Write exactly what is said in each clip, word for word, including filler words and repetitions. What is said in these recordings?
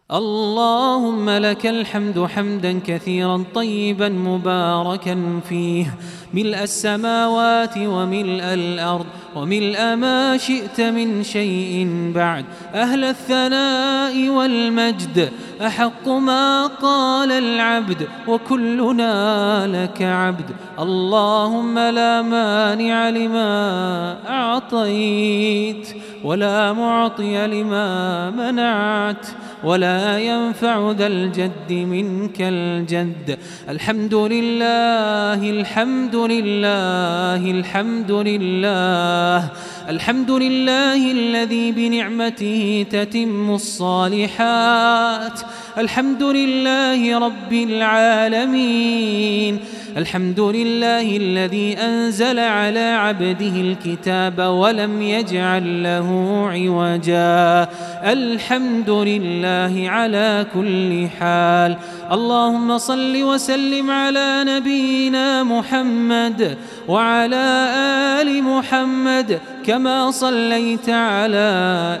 اللهم لك الحمد حمدا كثيرا طيبا مباركا فيه، ملء السماوات وملء الأرض وملء ما شئت من شيء بعد، أهل الثناء والمجد، أحق ما قال العبد وكلنا لك عبد. اللهم لا مانع لما أعطيت ولا معطي لما منعت ولا ينفع ذا الجد منك الجد. الحمد لله الحمد لله الحمد لله الحمد لله الذي بنعمته تتم الصالحات. الحمد لله رب العالمين. الحمد لله الذي أنزل على عبده الكتاب ولم يجعل له عوجا. الحمد لله على كل حال. اللهم صل وسلم على نبينا محمد وعلى آل محمد كما صليت على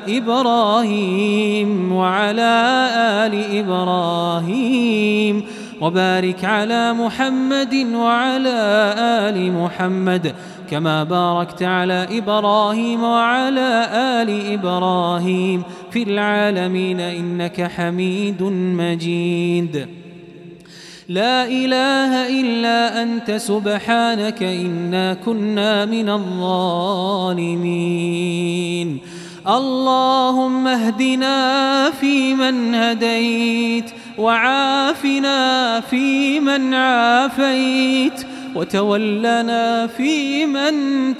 إبراهيم وعلى آل إبراهيم، وبارك على محمد وعلى آل محمد كما باركت على إبراهيم وعلى آل إبراهيم في العالمين إنك حميد مجيد. لا إله إلا أنت سبحانك إنا كنا من الظالمين. اللهم اهدنا فيمن هديت، وعافنا فيمن عافيت، وتولنا فيمن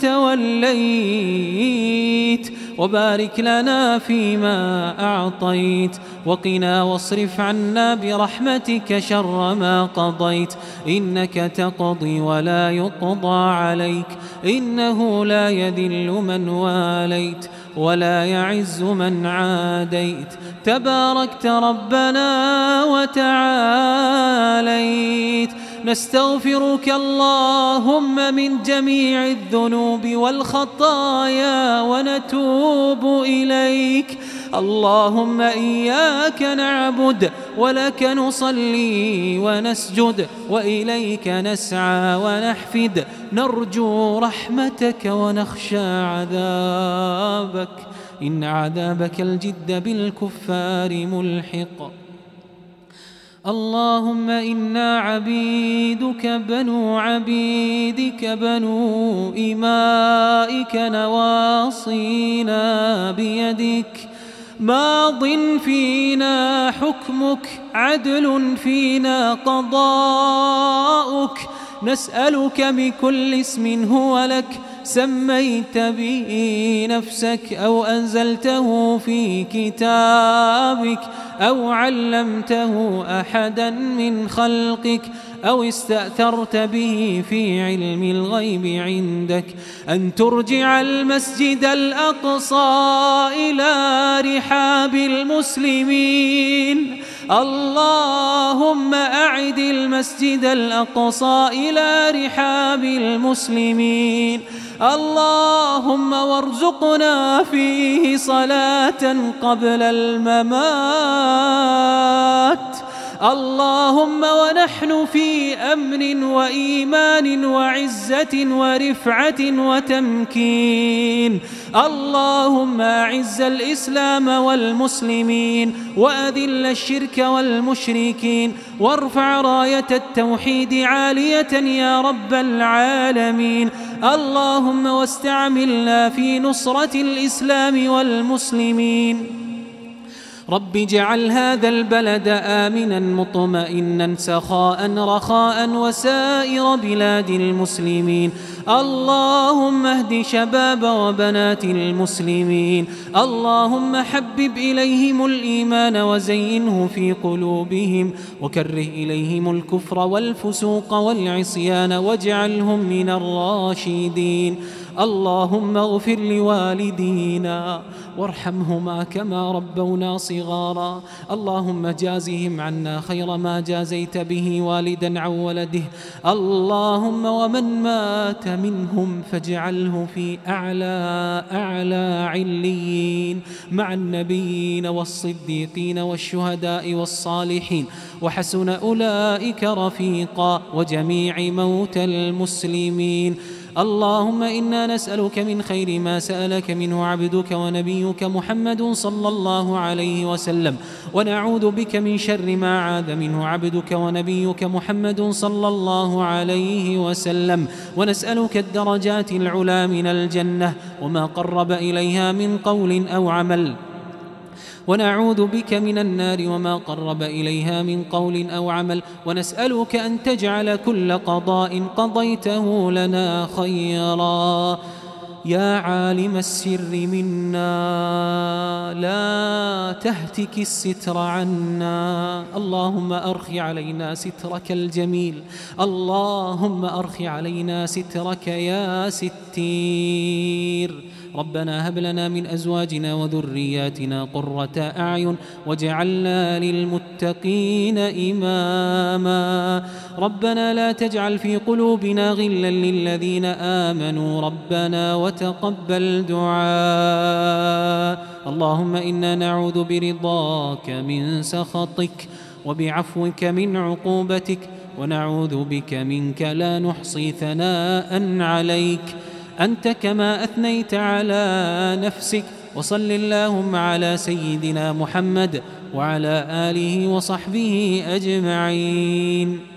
توليت، وبارك لنا فيما أعطيت، وقنا واصرف عنا برحمتك شر ما قضيت، إنك تقضي ولا يقضى عليك، إنه لا يذل من واليت ولا يعز من عاديت، تباركت ربنا وتعاليت. نستغفرك اللهم من جميع الذنوب والخطايا ونتوب إليك. اللهم إياك نعبد ولك نصلي ونسجد وإليك نسعى ونحفد، نرجو رحمتك ونخشى عذابك، إن عذابك الجد بالكفار ملحق. اللهم إنا عبيدك بنو عبيدك بنو إمائك نواصينا بيدك، ماض فينا حكمك، عدل فينا قضاؤك، نسألك بكل اسم هو لك سميت به نفسك أو أنزلته في كتابك أو علمته أحدا من خلقك أو استأثرت به في علم الغيب عندك، أن ترجع المسجد الأقصى إلى رحاب المسلمين. اللهم أعد المسجد الأقصى إلى رحاب المسلمين. اللهم وارزقنا فيه صلاة قبل الممات. اللهم ونحن في أمن وإيمان وعزة ورفعة وتمكين. اللهم أعز الإسلام والمسلمين وأذل الشرك والمشركين، وارفع راية التوحيد عالية يا رب العالمين. اللهم واستعملنا في نصرة الإسلام والمسلمين. رب اجعل هذا البلد آمنا مطمئنا سخاء رخاء وسائر بلاد المسلمين. اللهم اهد شباب وبنات المسلمين. اللهم حبب إليهم الإيمان وزينه في قلوبهم، وكره إليهم الكفر والفسوق والعصيان واجعلهم من الراشدين. اللهم اغفر لوالدينا وارحمهما كما ربونا صغارا. اللهم جازهم عنا خير ما جازيت به والدا عن ولده. اللهم ومن مات منهم فاجعله في أعلى أعلى عليين مع النبيين والصديقين والشهداء والصالحين، وحسن أولئك رفيقا، وجميع موتى المسلمين. اللهم إنا نسألك من خير ما سألك منه عبدك ونبيك محمد صلى الله عليه وسلم، ونعوذ بك من شر ما عاذ منه عبدك ونبيك محمد صلى الله عليه وسلم، ونسألك الدرجات العلى من الجنة وما قرب إليها من قول أو عمل، ونعوذ بك من النار وما قرب إليها من قول أو عمل، ونسألك أن تجعل كل قضاء قضيته لنا خيرا. يا عالم السر منا لا تهتك الستر عنا. اللهم أرخ علينا سترك الجميل، اللهم أرخ علينا سترك يا ستير. ربنا هب لنا من أزواجنا وذرياتنا قرة أعين واجعلنا للمتقين إماما. ربنا لا تجعل في قلوبنا غلا للذين آمنوا ربنا وتقبل دعاء. اللهم إنا نعوذ برضاك من سخطك وبعفوك من عقوبتك، ونعوذ بك منك لا نحصي ثناء عليك أنت كما أثنيت على نفسك. وصل اللهم على سيدنا محمد وعلى آله وصحبه أجمعين.